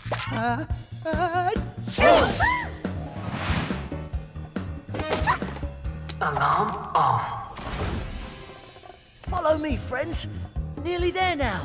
Alarm off. Follow me, friends. Nearly there now.